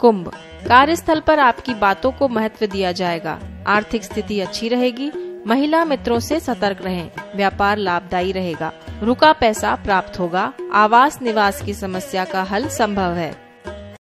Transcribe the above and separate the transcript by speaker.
Speaker 1: कुंभ, कार्यस्थल पर आपकी बातों को महत्व दिया जाएगा। आर्थिक स्थिति अच्छी रहेगी। महिला मित्रों से सतर्क रहें। व्यापार लाभदायी रहेगा। रुका पैसा प्राप्त होगा। आवास निवास की समस्या का हल संभव है।